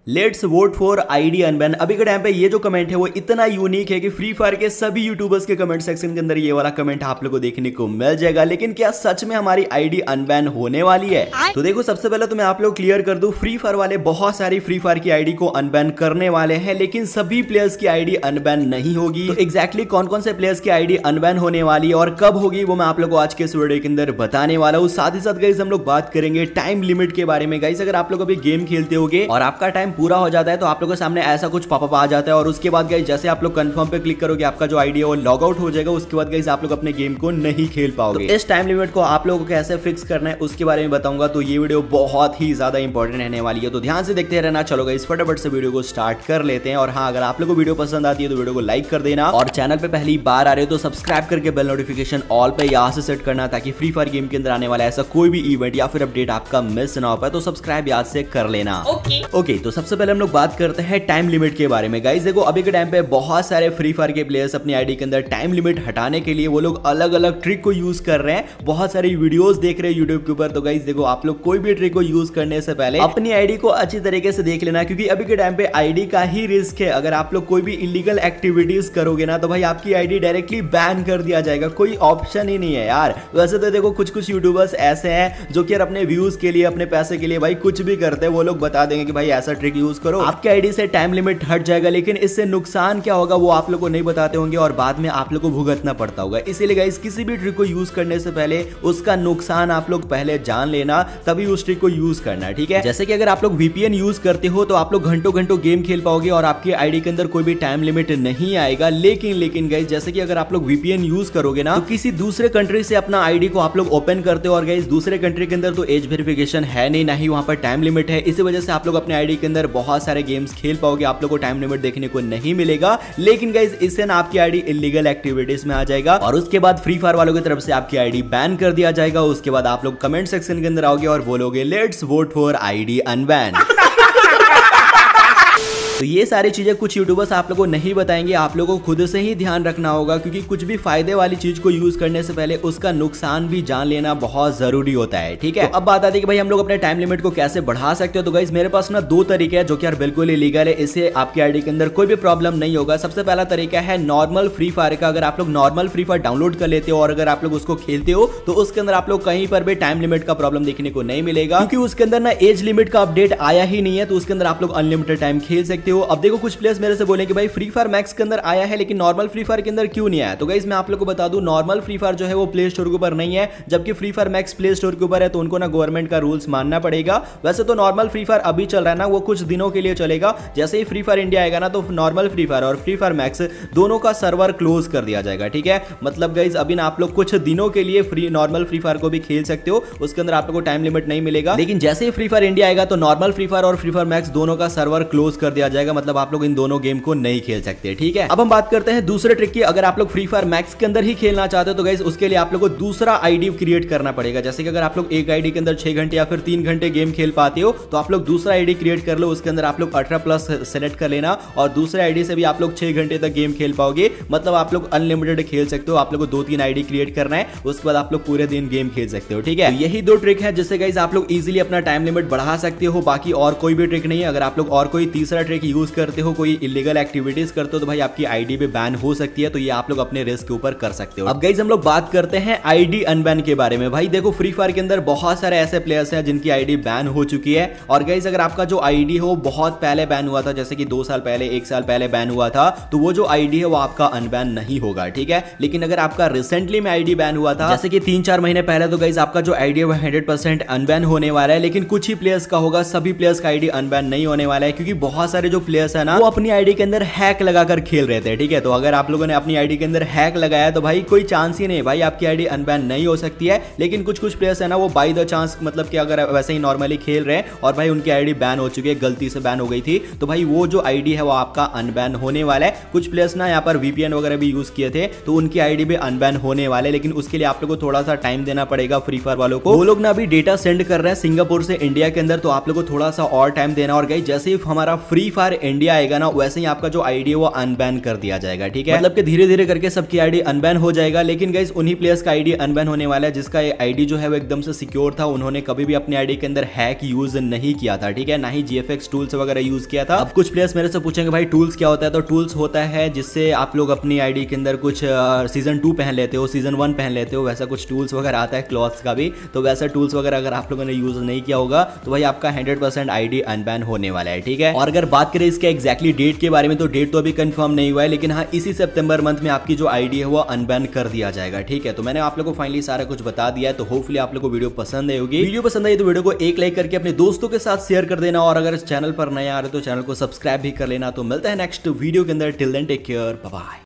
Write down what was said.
Let's vote for ID unban. अभी के time पे ये जो कमेंट है वो इतना यूनिक है कि फ्री फायर के सभी यूट्यूबर्स के कमेंट सेक्शन के अंदर ये वाला कमेंट आप लोगों को देखने को मिल जाएगा। लेकिन क्या सच में हमारी आईडी अनबैन होने वाली है? तो देखो, सबसे पहले तो मैं आप लोग क्लियर कर दूं, फ्री फायर वाले बहुत सारी फ्री फायर की आईडी को अनबैन करने वाले हैं, लेकिन सभी प्लेयर्स की आईडी अनबैन नहीं होगी। तो एग्जैक्टली कौन कौन से प्लेयर्स की आईडी अनबैन होने वाली है और कब होगी वो मैं आप लोग को आज के इस वीडियो के अंदर बताने वाला हूँ। साथ ही साथ गाइस हम लोग बात करेंगे टाइम लिमिट के बारे में। गाइस अगर आप लोग अभी गेम खेलते होगे और आपका टाइम पूरा हो जाता है तो आप लोगों के सामने ऐसा कुछ पॉपअप आ जाता है और उसके बाद गाइस जैसे आप लोग कंफर्म पे क्लिक करोगे आपका जो आईडी है वो लॉग आउट हो जाएगा। उसके बाद गाइस आप लोग अपने गेम को नहीं खेल पाओगे। तो इस टाइम लिमिट को आप लोगों को कैसे फिक्स करना है उसके बारे में बताऊंगा। तो ये वीडियो बहुत ही ज्यादा इंपॉर्टेंट रहने वाली है, तो ध्यान से देखते रहना। चलो गाइस फटाफट से वीडियो को स्टार्ट कर लेते हैं। और हाँ, अगर आप लोग को वीडियो पसंद आती है तो वीडियो को लाइक कर देना और चैनल पे पहली बार आ रहे हो तो सब्सक्राइब करके बेल नोटिफिकेशन ऑल पे यहाँ से सेट करना ताकि फ्री फायर गेम के अंदर आने वाला ऐसा कोई भी इवेंट या फिर अपडेट आपका मिस ना हो पाए। तो सब्सक्राइब याद से कर लेना। ओके, तो सबसे पहले हम लोग बात करते हैं टाइम लिमिट के बारे में। गाइस देखो, अभी के टाइम पे बहुत सारे फ्री फायर के प्लेयर्स अपनी आईडी के अंदर टाइम लिमिट हटाने के लिए वो लोग अलग अलग ट्रिक को यूज कर रहे हैं। बहुत सारी वीडियोस देख रहे हैं यूट्यूब के ऊपर। तो गाइस देखो, आप लोग कोई भी ट्रिक को यूज करने से पहले अपनी आईडी को अच्छी तरीके से देख लेना, क्योंकि अभी के टाइम पे आईडी का ही रिस्क है। अगर आप लोग कोई भी इलीगल एक्टिविटीज करोगे ना तो भाई आपकी आईडी डायरेक्टली बैन कर दिया जाएगा। कोई ऑप्शन ही नहीं है यार। वैसे तो देखो, कुछ कुछ यूट्यूबर्स ऐसे हैं जो कि अपने व्यूज के लिए, अपने पैसे के लिए भाई कुछ भी करते हैं। वो लोग बता देंगे कि भाई ऐसा ट्रिक यूज करो, आपकी आईडी से टाइम लिमिट हट जाएगा। लेकिन इससे नुकसान क्या होगा वो आप लोग को नहीं बताते होंगे और बाद में आप लोग को भुगतना पड़ता होगा। इसीलिए गाइस किसी भी ट्रिक को यूज करने से पहले उसका नुकसान आप लोग पहले जान लेना, तभी उस ट्रिक को यूज करना है, ठीक है। जैसे कि अगर आप लोग वीपीएन यूज करते हो तो आप लोग घंटों घंटों गेम खेल पाओगे और आपकी आईडी के अंदर कोई भी टाइम लिमिट नहीं आएगा। लेकिन गाइस जैसे कि अगर आप लोग वीपीएन यूज करोगे ना तो किसी दूसरे कंट्री से अपना आईडी को आप लोग ओपन करते हो और गाइस दूसरे कंट्री के अंदर तो एज वेरिफिकेशन है नहीं, ना ही वहां पर टाइम लिमिट है। इसी वजह से आप लोग अपने आईडी के अंदर बहुत सारे गेम्स खेल पाओगे, आप लोग को टाइम लिमिट देखने को नहीं मिलेगा। लेकिन गाइस इससे ना आपकी आईडी इलीगल एक्टिविटीज में आ जाएगा और उसके बाद फ्री फायर वालों की तरफ से आपकी आईडी बैन कर दिया जाएगा। उसके बाद आप लोग कमेंट सेक्शन के अंदर आओगे और बोलोगे let's vote for ID unban. तो ये सारी चीजें कुछ यूट्यूबर्स आप लोगों को नहीं बताएंगे, आप लोगों को खुद से ही ध्यान रखना होगा, क्योंकि कुछ भी फायदे वाली चीज को यूज करने से पहले उसका नुकसान भी जान लेना बहुत जरूरी होता है, ठीक है। तो अब बात आती है कि भाई हम लोग अपने टाइम लिमिट को कैसे बढ़ा सकते हो। तो गाइस मेरे पास ना दो तरीके हैं जो कि यार बिल्कुल इलीगल है, इससे आपकी आईडी के अंदर कोई भी प्रॉब्लम नहीं होगा। सबसे पहला तरीका है नॉर्मल फ्री फायर का। अगर आप लोग नॉर्मल फ्री फायर डाउनलोड कर लेते हो और अगर आप लोग उसको खेलते हो तो उसके अंदर आप लोग कहीं पर भी टाइम लिमिट का प्रॉब्लम देखने को नहीं मिलेगा, क्योंकि उसके अंदर ना एज लिमिट का अपडेट आया ही नहीं है। तो उसके अंदर आप लोग अनलिमिटेड टाइम खेल सकते हो। अब देखो, कुछ मेरे से बोले कि भाई फ्री फायर मैक्स के अंदर आया है लेकिन नॉर्मल फ्री फायर के अंदर क्यों नहीं आया। तो गाइस मैं आप लोगों को बता दूं, नॉर्मल फ्री फायर जो है वो प्ले स्टोर के ऊपर नहीं है, जबकि free fire max play store के ऊपर है। तो उनको ना गवर्नमेंट का रूल्स मानना पड़ेगा। वैसे तो नॉर्मल फ्री फायर अभी चल रहा है ना, वो कुछ दिनों के लिए चलेगा। जैसे ही फ्री फायर इंडिया आएगा ना तो नॉर्मल फ्री फायर और फ्री फायर मैक्स दोनों का सर्वर क्लोज कर दिया जाएगा, ठीक है। मतलब गाइस अभी ना आप लोग कुछ दिनों के लिए नॉर्मल फ्री फायर को भी खेल सकते हो, उसके अंदर आप लोग को टाइम लिमिट नहीं मिलेगा। लेकिन जैसे ही फ्री फायर इंडिया आएगा तो नॉर्मल फ्री फायर और फ्री फायर मैक्स दोनों का सर्वर क्लोज कर दिया जाएगा। मतलब आप लोग इन दोनों गेम को नहीं खेल सकते हैं, ठीक है। अब हम बात करते हैं दूसरे ट्रिक की। अगर आप लोग फ्री फायर मैक्स के अंदर ही खेलना चाहते हो तो गाइस उसके लिए आप लोग को दूसरा आईडी क्रिएट करना पड़ेगा। जैसे कि अगर आप लोग एक आईडी के अंदर 6 घंटे या फिर 3 घंटे गेम खेल पाते हो तो आप लोग दूसरा आईडी क्रिएट कर लो। उसके अंदर आप लोग 18+ सेलेक्ट कर लेना और दूसरे आईडी से भी आप लोग 6 घंटे तक गेम खेल पाओगे। मतलब आप लोग अनलिमिटेड खेल सकते हो। आप लोग को 2-3 आईडी क्रिएट करना है, उसके बाद आप लोग पूरे दिन गेम खेल सकते हो, ठीक है। तो यही दो ट्रिक है जिससे गाइस आप लोग इजीली अपना टाइम लिमिट बढ़ा सकते हो। बाकी और कोई भी ट्रिक नहीं है। अगर आप लोग और कोई तीसरा ट्रिक यूज करते हो, कोई इलीगल एक्टिविटीज करते हो तो भाई आपकी आईडी भी बैन हो सकती है। तो ये आप लोग अपने रिस्क के ऊपर कर सकते हो। अब गाइस हम लोग बात करते हैं आईडी अनबैन के बारे में। भाई देखो, फ्री फायर के अंदर बहुत सारे ऐसे प्लेयर्स हैं जिनकी आईडी बैन हो चुकी है। और गाइस अगर आपका जो आईडी है वो बहुत पहले बैन हुआ था, जैसे कि 2 साल पहले, 1 साल पहले बैन हुआ था, तो वो जो आईडी है वो आपका अनबैन नहीं होगा, ठीक है। लेकिन अगर आपका रिसेंटली में आईडी बैन हुआ था, जैसे कि 3-4 महीने पहले, तो गाइस आपका जो आईडी है वो 100% अनबैन होने वाला है। लेकिन कुछ ही प्लेयर्स का होगा, सभी प्लेयर्स का आईडी अनबैन नहीं होने वाला है, क्योंकि बहुत सारे जो प्लेयर्स है ना वो अपनी आईडी के अंदर हैक लगाकर खेल रहे थे, ठीक है। तो अगर आप लोगों ने अपनी आईडी के अंदर हैक लगाया तो भाई कोई चांस ही नहीं, भाई आपकी आईडी अनबैन नहीं हो सकती है। लेकिन कुछ प्लेयर्स है ना वो बाय द चांस, मतलब कि अगर वैसे ही नॉर्मली खेल रहे हैं और भाई उनकी आईडी बैन हो चुकी है, गलती से बैन हो गई थी, तो भाई वो जो आईडी है वो आपका अनबैन होने वाला है। कुछ प्लेयर्स ना यहाँ पर वीपीएन वगैरह भी यूज किए थे तो उनकी आईडी भी अनबैन होने वाले, लेकिन उसके लिए आप लोगों को थोड़ा सा टाइम देना पड़ेगा फ्री फायर वालों को। वो लोग ना अभी डेटा सेंड कर रहे हैं सिंगापुर से इंडिया के अंदर, तो आप लोगों को थोड़ा सा और टाइम देना। और गाइस जैसे ही हमारा फ्री फायर इंडिया आएगा ना, वैसे ही आपका जो आईडी है वो अनबैन कर दिया जाएगा, ठीक है। मतलब कि धीरे धीरे करके सबकी आईडी अनबैन हो जाएगा, लेकिन गाइस उन्हीं प्लेयर्स का आईडी अनबैन होने वाला है जिसका आईडी जो है वो एकदम से सिक्योर था, उन्होंने कभी भी अपने आईडी के अंदर हैक यूज नहीं किया था, ठीक है, ना ही जीएफएक्स टूल्स वगैरह यूज किया था। अब कुछ प्लेयर्स मेरे से पूछेंगे भाई टूल्स क्या होता है, तो टूल्स होता है जिससे आप लोग अपनी आईडी के अंदर कुछ सीजन 2 पहन लेते हो, सीजन 1 पहन लेते हो, वैसा कुछ टूल्स वगैरह आता है क्लॉथ्स का भी। तो वैसा टूल्स वगैरह अगर आप लोगों ने यूज नहीं किया होगा तो भाई आपका 100% आईडी अनबैन होने वाला है, ठीक है। और अगर बात करें इसके एग्जैक्टली डेट के बारे में, तो डेट तो अभी कंफर्म नहीं हुआ है, लेकिन हाँ इसी सितंबर मंथ में आपकी जो आईडी है वो अनबैन कर दिया जाएगा, ठीक है। तो मैंने आप लोगों को फाइनली सारा कुछ बता दिया है, तो होपफुली आप लोगों को वीडियो पसंद आई होगी। वीडियो पसंद आई तो वीडियो को एक लाइक करके अपने दोस्तों के साथ शेयर कर देना, और अगर इस चैनल पर नए आ रहे तो चैनल को सब्सक्राइब भी कर लेना। तो मिलता है नेक्स्ट वीडियो के अंदर, till then take care, bye bye.